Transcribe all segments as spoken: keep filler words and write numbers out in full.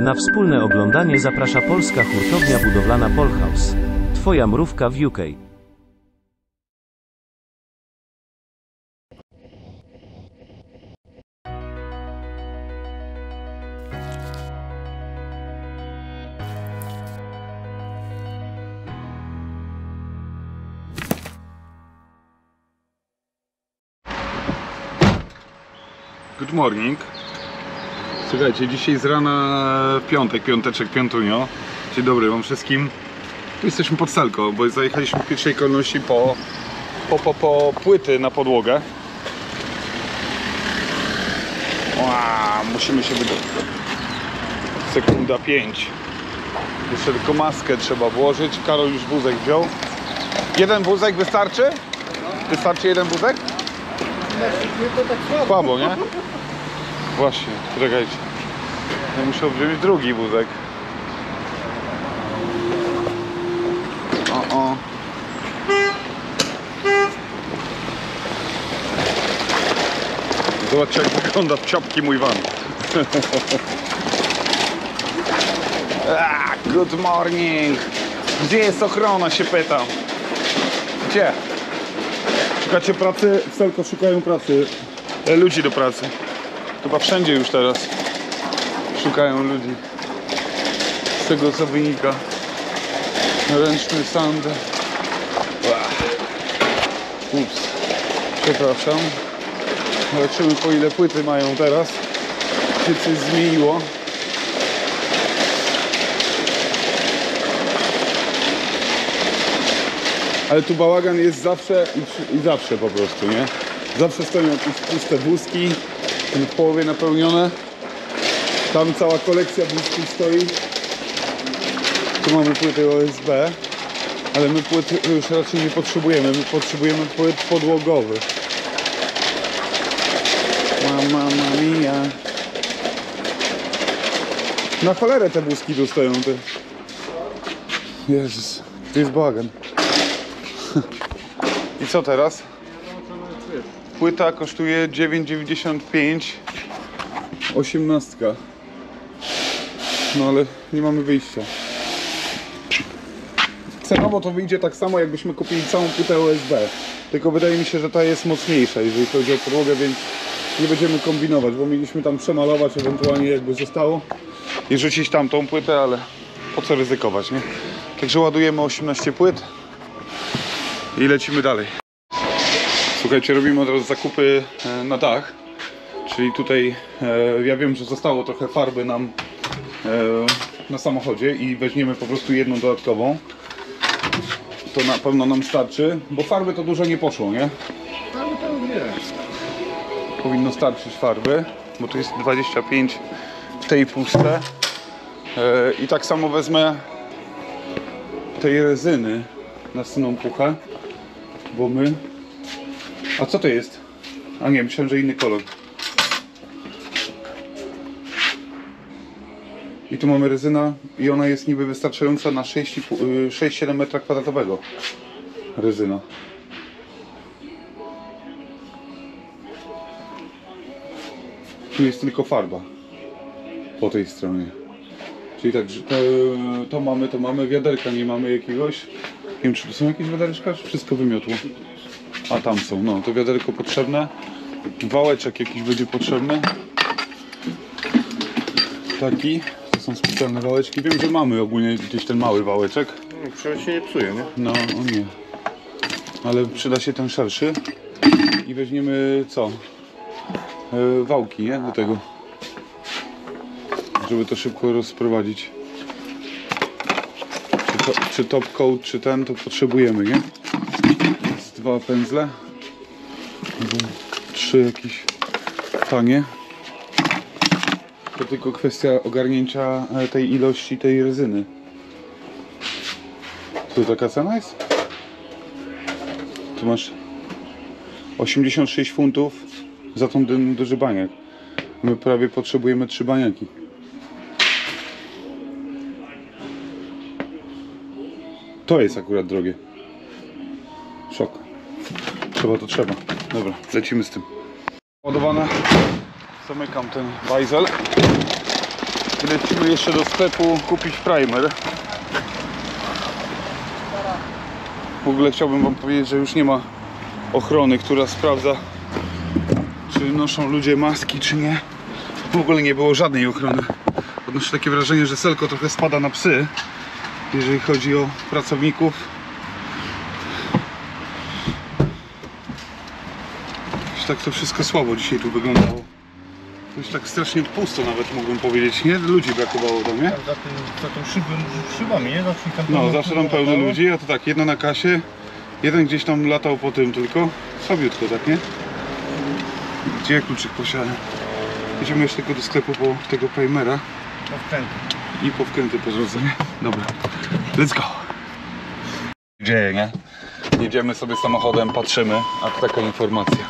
Na wspólne oglądanie zaprasza polska hurtownia budowlana Polhouse. Twoja mrówka w U K. Good morning. Słuchajcie, dzisiaj z rana piątek, piąteczek, piątunio. Dzień dobry wam wszystkim. Tu jesteśmy pod Selco, bo zajechaliśmy w pierwszej kolejności po, po, po, po płyty na podłogę. Ła, musimy się wydobyć. Sekunda pięć. Jeszcze tylko maskę trzeba włożyć. Karol już wózek wziął. Jeden wózek wystarczy? Wystarczy jeden wózek? Słabo, nie? Właśnie, czekajcie. Ja muszę wziąć drugi wózek. O, o. Zobaczcie, jak wygląda w ciapki mój van. Ah, good morning. Gdzie jest ochrona, się pytam. Gdzie? Szukacie pracy? W Selco szukają pracy. E, ludzi do pracy. Chyba wszędzie już teraz szukają ludzi. Z tego co wynika. Ręczny sand. Ups. Przepraszam. Zobaczymy, po ile płyty mają teraz. Czy coś zmieniło. Ale tu bałagan jest zawsze i, i zawsze po prostu, nie? Zawsze stoją jakieś puste wózki, w połowie napełnione. Tam cała kolekcja wózków stoi. Tu mamy płyty O S B, ale my płyt już raczej nie potrzebujemy. My potrzebujemy płyt podłogowych. Mamma mia. Na cholerę te wózki tu stoją, ty. Jezus, tu jest bałagan. I co teraz? Płyta kosztuje dziewięć dziewięćdziesiąt pięć. Osiemnastka. No ale nie mamy wyjścia. Cenowo to wyjdzie tak samo, jakbyśmy kupili całą płytę O S B. Tylko wydaje mi się, że ta jest mocniejsza, jeżeli chodzi o podłogę, więc nie będziemy kombinować, bo mieliśmy tam przemalować, ewentualnie jakby zostało i rzucić tamtą płytę, ale po co ryzykować, nie? Także ładujemy osiemnaście płyt i lecimy dalej. Słuchajcie, robimy od razu zakupy na dach. Czyli tutaj e, ja wiem, że zostało trochę farby nam e, na samochodzie i weźmiemy po prostu jedną dodatkową. To na pewno nam starczy, bo farby to dużo nie poszło, nie? Farby to nie. Powinno starczyć farby, bo tu jest dwadzieścia pięć w tej puste. E, I tak samo wezmę tej rezyny na syną puchę, bo my... A co to jest? A nie, myślałem, że inny kolor. I tu mamy rezyna i ona jest niby wystarczająca na sześć siedem metra kwadratowego. Rezyna. Tu jest tylko farba. Po tej stronie. Czyli tak, że to, to mamy, to mamy. Wiaderka nie mamy jakiegoś. Nie wiem, czy tu są jakieś wiadereczka, czy wszystko wymiotło. A tam są, no to wiaderko potrzebne. Wałeczek jakiś będzie potrzebny. Taki. To są specjalne wałeczki. Wiem, że mamy ogólnie gdzieś ten mały wałeczek. No, przynajmniej się nie psuje, nie? No, on nie. Ale przyda się ten szerszy. I weźmiemy co? Yy, wałki, nie? Do tego. Żeby to szybko rozprowadzić. Czy, to, czy top coat, czy ten, to potrzebujemy, nie? Jest dwa pędzle. Trzy jakieś tanie. To tylko kwestia ogarnięcia tej ilości tej rezyny. Tu taka cena jest? Tu masz osiemdziesiąt sześć funtów za tą duży baniak. My prawie potrzebujemy trzy baniaki. To jest akurat drogie. Szok. Trzeba to trzeba. Dobra, lecimy z tym. Ładowane. Zamykam ten bajzel. lecimy jeszcze do sklepu kupić primer. W ogóle chciałbym wam powiedzieć, że już nie ma ochrony, która sprawdza, czy noszą ludzie maski, czy nie. W ogóle nie było żadnej ochrony. Odnoszę takie wrażenie, że Selko trochę spada na psy, jeżeli chodzi o pracowników. Już tak to wszystko słabo dzisiaj tu wyglądało. Już tak strasznie pusto nawet, mógłbym powiedzieć, nie? Ludzi brakowało tam, nie? Za, tym, za tą szybą, szybami, nie? Zawsze tam No, zawsze tam pełno ludzi, a to tak, jedna na kasie, jeden gdzieś tam latał po tym tylko. Słabiutko, tak, nie? Gdzie ja kluczyk posiadam? Idziemy jeszcze tylko do sklepu po tego primera. Po wkręty. I po wkręty po drodze, nie? Dobra, let's go! Dzieje, nie? Jedziemy sobie samochodem, patrzymy, a to taka informacja.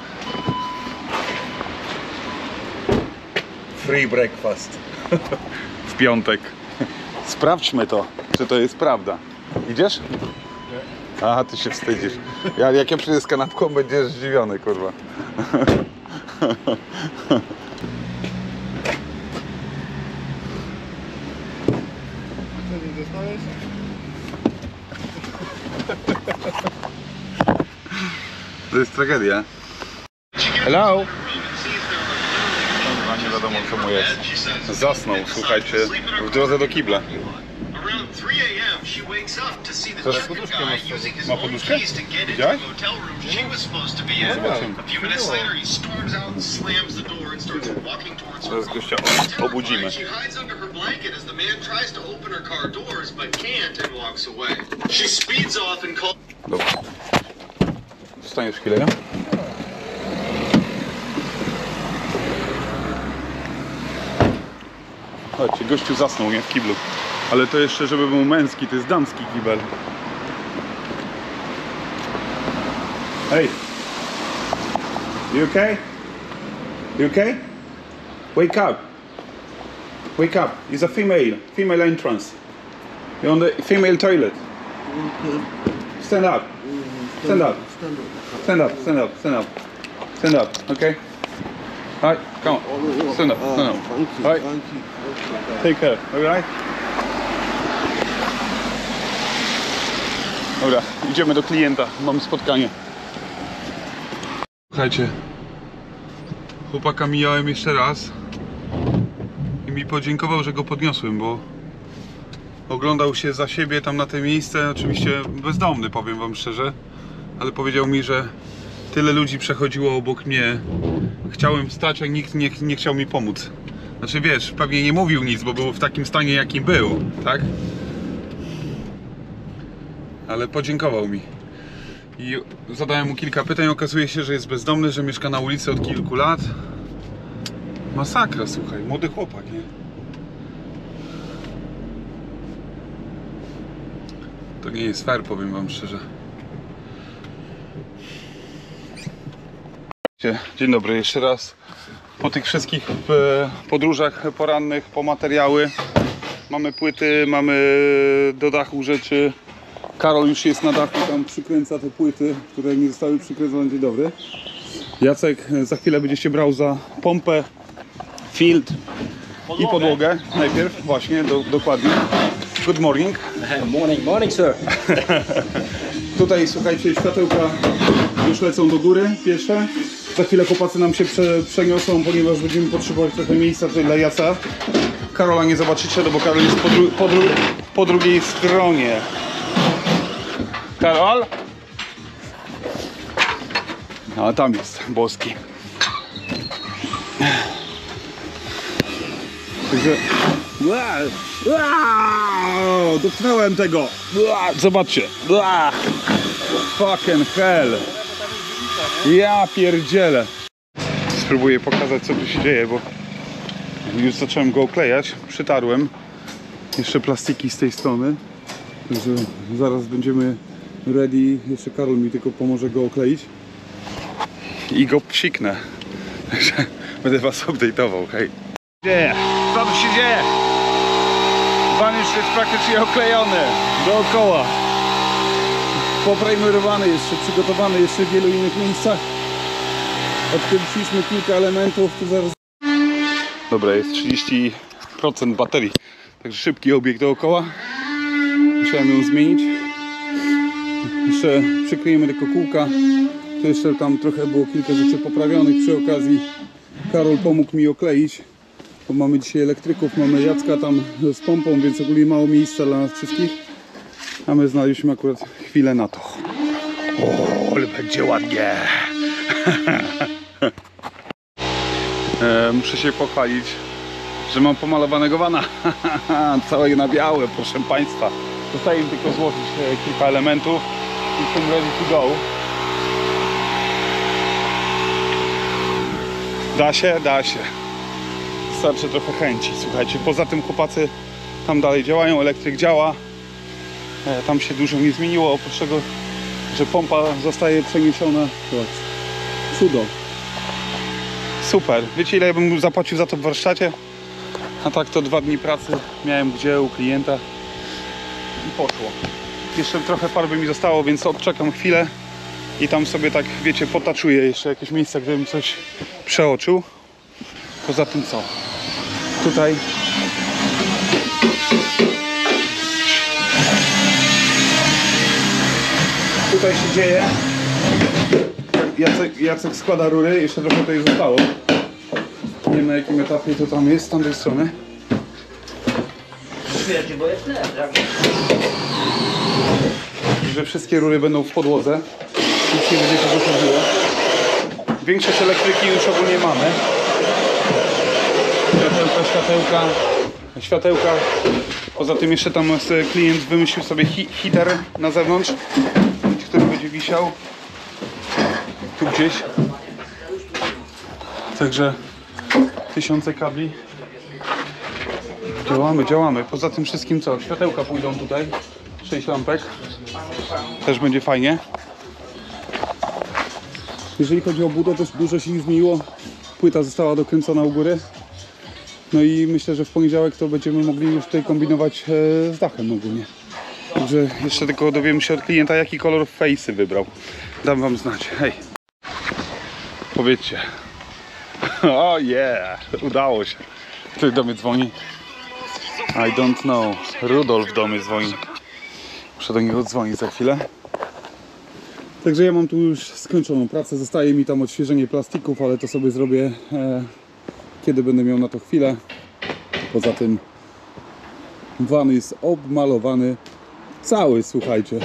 Free breakfast. W piątek. Sprawdźmy to, czy to jest prawda. Idziesz? Nie. Aha, ty się wstydzisz. Ja, jak ja przyjdę z kanapką, będziesz zdziwiony, kurwa. Co nie dostałeś? To jest tragedia. Hello? Nie wiadomo co mu jest. Zasnął, słuchajcie, w drodze do kibla. Coś? Ma poduszkę? Widziałeś? Zobaczymy. Teraz gościa obudzimy. Dobra. Wstaniesz chwilę, nie? Chodźcie, gościu zasnął, nie? W kiblu. Ale to jeszcze, żeby był męski, to jest damski kibel. Hey! You okay? You okay? Wake up! Wake up! It's a female, female entrance. You're on the female toilet. Stand up. Stand up. Stand up, stand up, stand up. Stand up, okay? Alright, come on. Stand up, stand up. Alright. Take care, alright? Dobra, idziemy do klienta, mam spotkanie. Słuchajcie, chłopaka mijałem jeszcze raz i mi podziękował, że go podniosłem, bo oglądał się za siebie tam na te miejsce, oczywiście bezdomny, powiem wam szczerze, ale powiedział mi, że tyle ludzi przechodziło obok mnie, chciałem wstać, a nikt nie, nie chciał mi pomóc. Znaczy wiesz, pewnie nie mówił nic, bo był w takim stanie jakim był, tak? Ale podziękował mi. I zadałem mu kilka pytań, okazuje się, że jest bezdomny, że mieszka na ulicy od kilku lat. Masakra, słuchaj, młody chłopak, nie? To nie jest fair, powiem wam szczerze. Dzień dobry jeszcze raz. Po tych wszystkich podróżach porannych, po materiały. Mamy płyty, mamy do dachu rzeczy. Karol już jest na dachu, tam przykręca te płyty, które nie zostały przykręcone. Dzień dobry. Jacek za chwilę będziecie brał za pompę, field i podłogę. Najpierw, właśnie, do, dokładnie. Good morning. Morning, morning, sir. Tutaj, słuchajcie, światełka już lecą do góry, pierwsze. Za chwilę chłopacy nam się prze, przeniosą, ponieważ będziemy potrzebować trochę miejsca tutaj dla Jaca. Karola nie zobaczycie, no bo Karol jest po, dru po, dru po drugiej stronie. Karol? A tam jest, boski. Także... Wow, dotknąłem tego. Zobaczcie. Fucking hell. Ja pierdzielę. Spróbuję pokazać, co tu się dzieje, bo już zacząłem go oklejać. Przytarłem. Jeszcze plastiki z tej strony. Także zaraz będziemy ready. Jeszcze Karol mi tylko pomoże go okleić. I go psiknę. Także będę was update'ował, hej. Dzieje. Co tu się dzieje? Van już jest praktycznie oklejony dookoła. Poprimerowany jeszcze, przygotowany jeszcze w wielu innych miejscach. Odkręciliśmy kilka elementów, tu zaraz... Dobra, jest trzydzieści procent baterii. Także szybki obieg dookoła. Musiałem ją zmienić. Jeszcze przykryjemy tylko kółka. To jeszcze tam trochę było kilka rzeczy poprawionych. Przy okazji Karol pomógł mi okleić, bo mamy dzisiaj elektryków, mamy Jacka tam z pompą, więc ogólnie mało miejsca dla nas wszystkich. A my znaleźliśmy akurat chwilę na to. O, ale będzie ładnie. e, muszę się pochwalić, że mam pomalowanego vana. Całego na białe, proszę Państwa. Zostaje mi tylko złożyć e, kilka elementów i jestem ready to go. Da się? Da się. Wystarczy trochę chęci, słuchajcie. Poza tym chłopacy tam dalej działają, elektryk działa. E, tam się dużo nie zmieniło, oprócz tego, że pompa zostaje przeniesiona. Cudo. Super. Wiecie, ile ja bym zapłacił za to w warsztacie? A tak to dwa dni pracy miałem gdzie u klienta i poszło. Jeszcze trochę farby mi zostało, więc odczekam chwilę i tam sobie tak, wiecie, potaczuję jeszcze jakieś miejsca, gdybym coś przeoczył. Poza tym co? Tutaj Tutaj się dzieje. Jacek, Jacek składa rury, jeszcze trochę tutaj zostało. Nie wiem, na jakim etapie to tam jest z tamtej strony. Że wszystkie rury będą w podłodze. Nic nie będzie się dochodziło. Większość elektryki już ogólnie mamy. Światełka, światełka, światełka. Poza tym jeszcze tam klient wymyślił sobie hi heater na zewnątrz, który będzie wisiał tu gdzieś. Także tysiące kabli. Działamy, działamy. Poza tym wszystkim co? Światełka pójdą tutaj. sześć lampek. Też będzie fajnie. Jeżeli chodzi o budowę, też dużo się nie zmieniło. Płyta została dokręcona u góry. No i myślę, że w poniedziałek to będziemy mogli już tutaj kombinować e, z dachem ogólnie. Także jeszcze tylko dowiemy się od klienta, jaki kolor face'y wybrał. Dam wam znać. Hej. Powiedzcie. O yeah, udało się. Ktoś do mnie dzwoni. I don't know. Rudolf do mnie dzwoni. Muszę do niego dzwonić za chwilę. Także ja mam tu już skończoną pracę. Zostaje mi tam odświeżenie plastików, ale to sobie zrobię, e, kiedy będę miał na to chwilę. Poza tym van jest obmalowany cały, słuchajcie.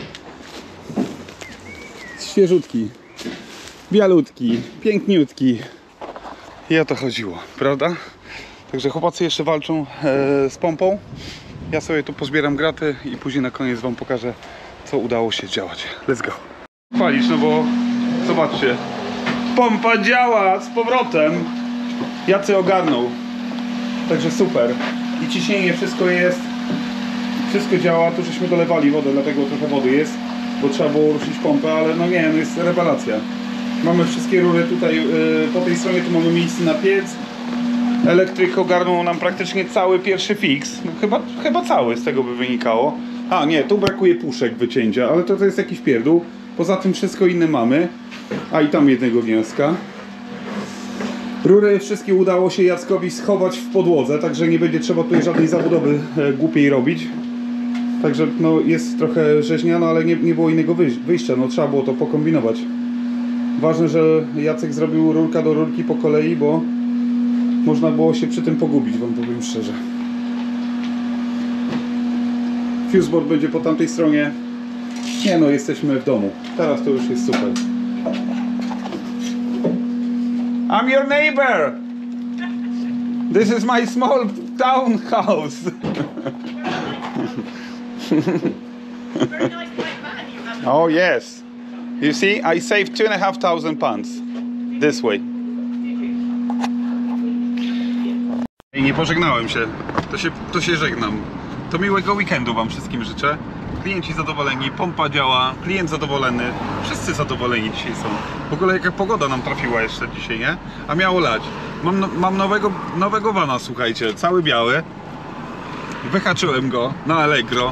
Świeżutki, bialutki, piękniutki. I o to chodziło, prawda? Także chłopacy jeszcze walczą e, z pompą. Ja sobie tu pozbieram graty i później na koniec wam pokażę, co udało się działać. Let's go. Chwalić, no bo zobaczcie. Pompa działa z powrotem. Jacy ogarnął. Także super. I ciśnienie, wszystko jest. Wszystko działa. Tu żeśmy dolewali wodę, dlatego trochę wody jest. Bo trzeba było ruszyć pompę, ale no nie, no jest rewelacja. Mamy wszystkie rury tutaj, yy, po tej stronie tu mamy miejsce na piec. Elektryk ogarnął nam praktycznie cały pierwszy fix. No, chyba, chyba cały z tego by wynikało. A nie, tu brakuje puszek wycięcia, ale to, to jest jakiś pierdół. Poza tym wszystko inne mamy. A i tam jednego wnioska. Rury wszystkie udało się Jackowi schować w podłodze, także nie będzie trzeba tutaj żadnej zabudowy e, głupiej robić. Także no, jest trochę rzeźniano, ale nie, nie było innego wyjścia, no trzeba było to pokombinować. Ważne, że Jacek zrobił rurka do rurki po kolei, bo można było się przy tym pogubić, wam powiem szczerze. Fuseboard będzie po tamtej stronie. Nie no, jesteśmy w domu. Teraz to już jest super. I'm your neighbor! This is my small townhouse! Oh yes! You see, I saved two and a half thousand pounds. This way. I nie pożegnałem się. To się, to się żegnam. To miłego weekendu wam wszystkim życzę. Klienci zadowoleni, pompa działa, klient zadowolony, wszyscy zadowoleni dzisiaj są. W ogóle jaka pogoda nam trafiła jeszcze dzisiaj, nie? A miało lać. Mam, no, mam nowego, nowego vana, słuchajcie, cały biały. Wyhaczyłem go na Allegro.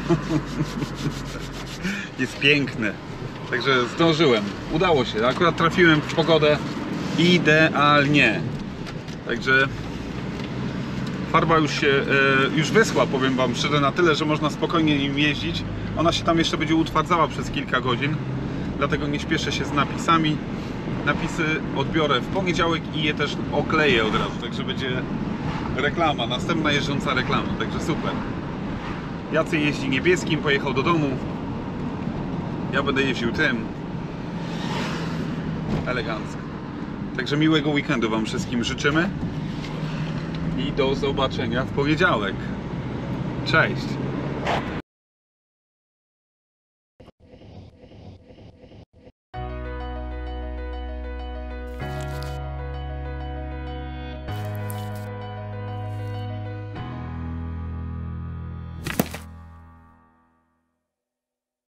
Jest piękny. Także zdążyłem. Udało się. Akurat trafiłem w pogodę idealnie. Także Farba już się, e, już wyschła, powiem wam szczerze, na tyle, że można spokojnie nim jeździć. Ona się tam jeszcze będzie utwardzała przez kilka godzin, dlatego nie śpieszę się z napisami. Napisy odbiorę w poniedziałek i je też okleję od razu, także będzie reklama, następna jeżdżąca reklama, także super. Jacek jeździ niebieskim, pojechał do domu. Ja będę jeździł tym. Elegancko. Także miłego weekendu wam wszystkim życzymy. I do zobaczenia w poniedziałek. Cześć!